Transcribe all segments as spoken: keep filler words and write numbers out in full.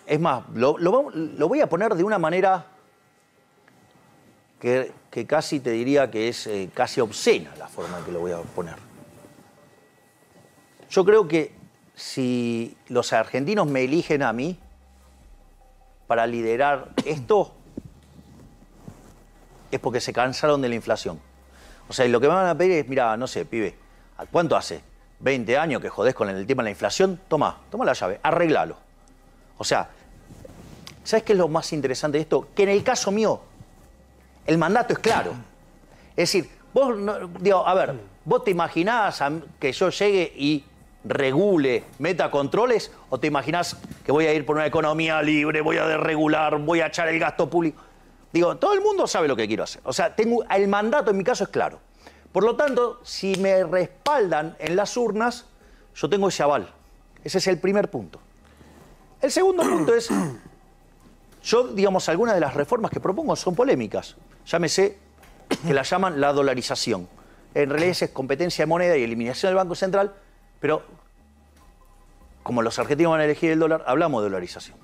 Es más, lo, lo, lo voy a poner de una manera que, que casi te diría que es eh, casi obscena la forma en que lo voy a poner. Yo creo que si los argentinos me eligen a mí para liderar esto, es porque se cansaron de la inflación. O sea, y lo que me van a pedir es, mira, no sé, pibe, ¿cuánto hace? veinte años que jodés con el tema de la inflación, toma, toma la llave, arreglalo. O sea, ¿sabes qué es lo más interesante de esto? Que en el caso mío, el mandato es claro. Es decir, vos, no, digo, a ver, ¿vos te imaginás a, que yo llegue y regule, meta controles? ¿O te imaginás que voy a ir por una economía libre, voy a desregular, voy a echar el gasto público? Digo, todo el mundo sabe lo que quiero hacer. O sea, tengo, el mandato en mi caso es claro. Por lo tanto, si me respaldan en las urnas, yo tengo ese aval. Ese es el primer punto. El segundo punto es, yo, digamos, algunas de las reformas que propongo son polémicas. Llámese que la llaman la dolarización. En realidad es competencia de moneda y eliminación del Banco Central, pero como los argentinos van a elegir el dólar, hablamos de dolarización.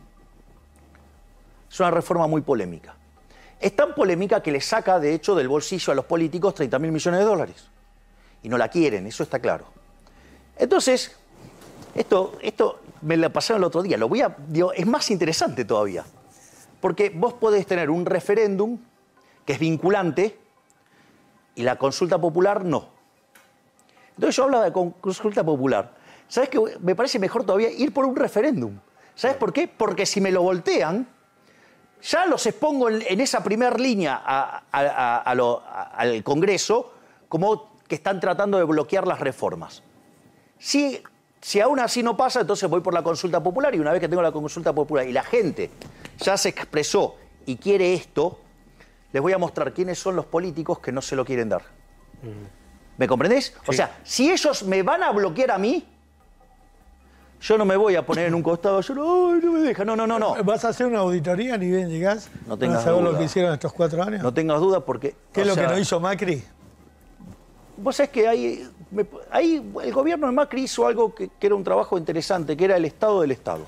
Es una reforma muy polémica. Es tan polémica que le saca, de hecho, del bolsillo a los políticos treinta mil millones de dólares. Y no la quieren, eso está claro. Entonces, esto, esto me lo pasaron el otro día. Lo voy a, digo, es más interesante todavía. Porque vos podés tener un referéndum que es vinculante y la consulta popular no. Entonces yo hablaba de consulta popular. ¿Sabes qué? Me parece mejor todavía ir por un referéndum. ¿Sabes por qué? Porque si me lo voltean, ya los expongo en, en esa primera línea a, a, a, a lo, a, al Congreso como que están tratando de bloquear las reformas. Si, si aún así no pasa, entonces voy por la consulta popular y una vez que tengo la consulta popular y la gente ya se expresó y quiere esto, les voy a mostrar quiénes son los políticos que no se lo quieren dar. Mm. ¿Me comprendés? Sí. O sea, si ellos me van a bloquear a mí, yo no me voy a poner en un costado, yo no, no me deja, no, no, no, no. ¿Vas a hacer una auditoría ni bien llegás? No tengas ¿Vas a saber duda. lo que hicieron estos cuatro años? No tengas duda porque... ¿Qué es lo sea, que no hizo Macri? Vos sabés que ahí, ahí el gobierno de Macri hizo algo que, que era un trabajo interesante, que era el Estado del Estado.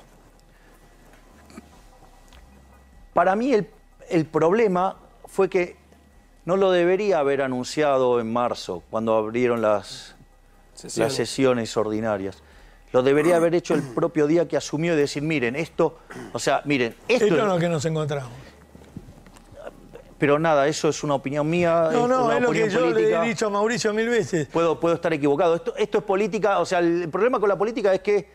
Para mí el, el problema fue que no lo debería haber anunciado en marzo, cuando abrieron las, las sesiones ordinarias. Lo debería haber hecho el propio día que asumió y decir, miren, esto, o sea, miren, esto... Esto es lo que nos encontramos. Pero nada, eso es una opinión mía. No, no, es, es lo que yo política. le he dicho a Mauricio mil veces. Puedo, puedo estar equivocado. Esto, esto es política, o sea, el problema con la política es que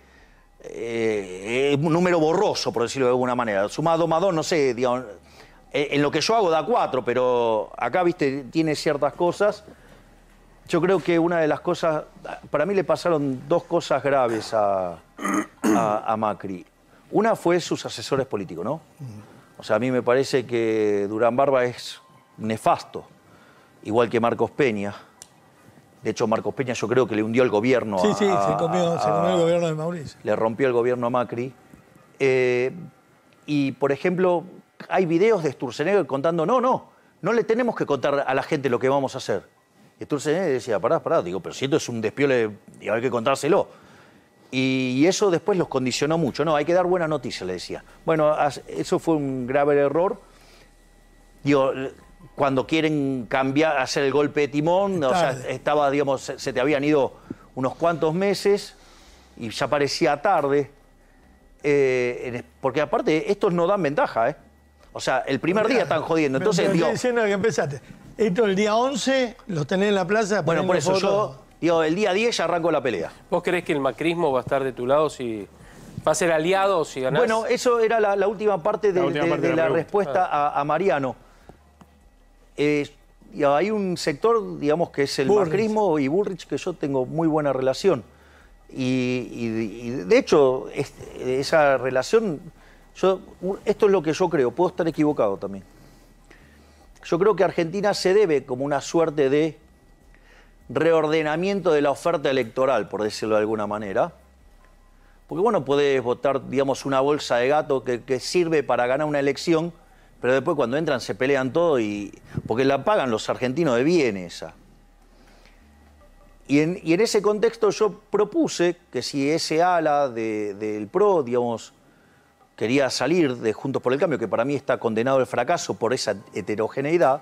eh, es un número borroso, por decirlo de alguna manera. Sumado más dos, no sé, digamos, en lo que yo hago da cuatro, pero acá, viste, tiene ciertas cosas. Yo creo que una de las cosas, para mí le pasaron dos cosas graves a, a, a Macri. Una fue sus asesores políticos, ¿no? O sea, a mí me parece que Durán Barba es nefasto, igual que Marcos Peña. De hecho, Marcos Peña yo creo que le hundió el gobierno sí, a... Sí, sí, se comió, a, se comió el gobierno de Mauricio. Le rompió el gobierno a Macri. Eh, y, por ejemplo, hay videos de Sturzenegger contando, no, no, no le tenemos que contar a la gente lo que vamos a hacer. Y Sturzenegger decía, pará, pará, digo, pero si esto es un despiole, digo, hay que contárselo. Y, y eso después los condicionó mucho. No, hay que dar buena noticia, le decía. Bueno, eso fue un grave error. Digo, cuando quieren cambiar, hacer el golpe de timón, o sea, estaba, digamos, se, se te habían ido unos cuantos meses y ya parecía tarde. Eh, porque aparte, estos no dan ventaja, ¿eh? O sea, el primer día están jodiendo. Entonces, me, me digo... estoy diciendo que empezaste. Esto el día once, los tenés en la plaza. Bueno, por eso fotos. yo, digo, el día diez ya arranco la pelea. ¿Vos creés que el macrismo va a estar de tu lado si va a ser aliado o si ganás? Bueno, eso era la, la última parte de la, última de, parte de, de la, la respuesta ah. a, a Mariano. Eh, hay un sector, digamos, que es el Bullrich. macrismo y Bullrich, que yo tengo muy buena relación. Y, y, y de hecho, este, esa relación, yo, esto es lo que yo creo, puedo estar equivocado también. Yo creo que Argentina se debe como una suerte de reordenamiento de la oferta electoral, por decirlo de alguna manera. Porque bueno, podés votar, digamos, una bolsa de gato que, que sirve para ganar una elección, pero después cuando entran se pelean todo y... porque la pagan los argentinos de bien esa. Y en, y en ese contexto yo propuse que si ese ala de, del PRO, digamos, quería salir de Juntos por el Cambio, que para mí está condenado al fracaso por esa heterogeneidad,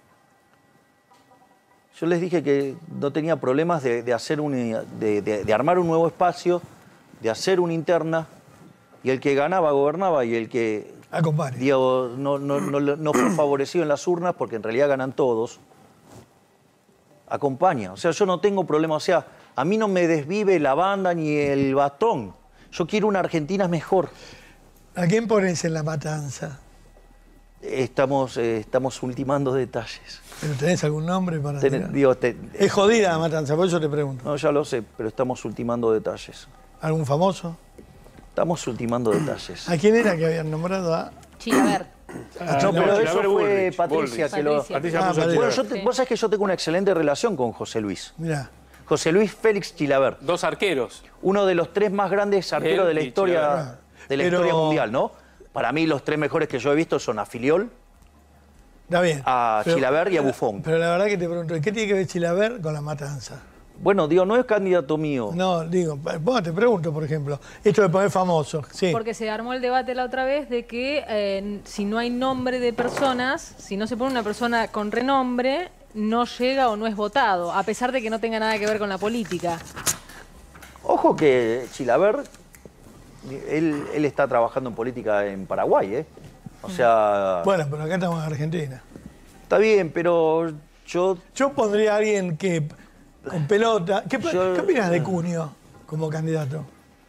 yo les dije que no tenía problemas de, de hacer un, de, de, de armar un nuevo espacio, de hacer una interna, y el que ganaba gobernaba y el que digo, no, no, no, no fue favorecido en las urnas, porque en realidad ganan todos, acompaña. O sea, yo no tengo problema. O sea, a mí no me desvive la banda ni el bastón. Yo quiero una Argentina mejor. ¿A quién pones en La Matanza? Estamos, eh, estamos ultimando detalles. ¿Pero tenés algún nombre para Ten, digo, te, Es jodida La Matanza, por eso te pregunto. No, ya lo sé, pero estamos ultimando detalles. ¿Algún famoso? Estamos ultimando detalles. ¿A quién era que habían nombrado? A Chilaver. Ah, no, pero eso fue Bullrich, Patricia Bullrich. que lo... Patricia Ah, puso Patricia. Bueno, Chilaver. yo te- Sí. vos sabés que yo tengo una excelente relación con José Luis. Mirá. José Luis Félix Chilaver, Dos arqueros. uno de los tres más grandes arqueros Él de la y historia, Chilaver. de la Pero- historia mundial, ¿no? Para mí los tres mejores que yo he visto son a Filiol, Está bien. a Pero- Chilaver y a Buffon. Pero la verdad que te pregunto, ¿qué tiene que ver Chilaver con La Matanza? Bueno, digo, no es candidato mío. No, digo, vos te pregunto, por ejemplo, esto de poner famosos, sí. Porque se armó el debate la otra vez de que eh, si no hay nombre de personas, si no se pone una persona con renombre, no llega o no es votado, a pesar de que no tenga nada que ver con la política. Ojo que Chilaver, él, él está trabajando en política en Paraguay, ¿eh? O sea, Bueno, pero acá estamos en Argentina. está bien, pero yo... Yo pondría a alguien que con pelota. ¿Qué, Yo- ¿qué opinas de Cunio como candidato?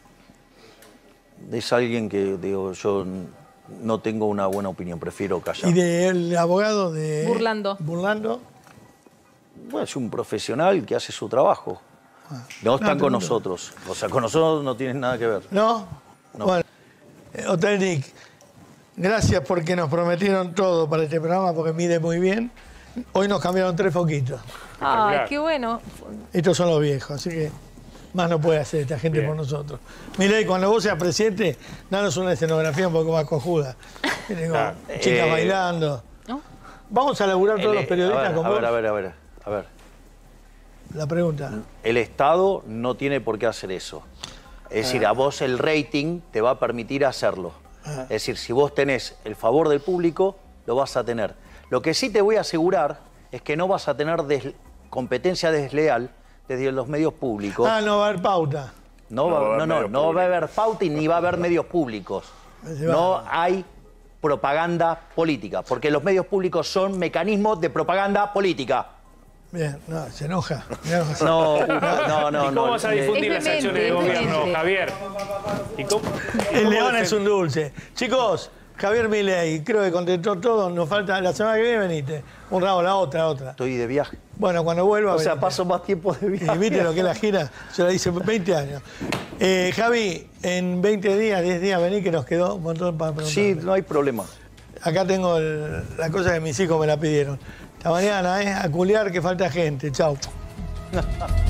Es alguien que, digo, yo no tengo una buena opinión, prefiero callar. Y del abogado de... Burlando. Burlando. Bueno, es un profesional que hace su trabajo. No están no, con no. nosotros. O sea, con nosotros no tienen nada que ver. ¿No? No. Bueno, eh, Hotel Nick, gracias porque nos prometieron todo para este programa, porque mide muy bien. Hoy nos cambiaron tres foquitos. Ay, Claro. qué bueno. Estos son los viejos, así que más no puede hacer esta gente Bien. por nosotros. Milei, cuando vos seas presidente, danos una escenografía un poco más cojuda. Miren, con Claro. chicas Eh, bailando. ¿No? Vamos a laburar todos El- los periodistas a ver, con a vos. ver, a ver, a ver, a ver. La pregunta. El Estado no tiene por qué hacer eso. Es decir, a vos el rating te va a permitir hacerlo. Es decir, si vos tenés el favor del público, lo vas a tener. Lo que sí te voy a asegurar es que no vas a tener des- competencia desleal desde los medios públicos. Ah, no va a haber pauta. No, No va, va a haber no, no, medios no va a públicos. haber pauta y ni va a haber medios públicos. Se va. No hay propaganda política, porque los medios públicos son mecanismos de propaganda política. Bien, no, se enoja. Mirá cómo se- No, no, no. ¿Y cómo no, vas a eh, difundir Es las acciones de demente, es gobierno, demente. Javier? ¿Y cómo, y El cómo león defen- es un dulce. Chicos, Javier Milei, creo que contestó todo. Nos falta, la semana que viene venite. Un ramo, la otra, otra. Estoy de viaje. Bueno, cuando vuelva. O sea, venite. paso más tiempo de Y viaje. viste lo que es la gira, yo la hice veinte años. Eh, Javi, en veinte días, diez días vení que nos quedó un montón para preguntar. Sí, no hay problema. Acá tengo el- la cosa que mis hijos me la pidieron. Esta mañana, ¿eh? A culiar que falta gente. Chau.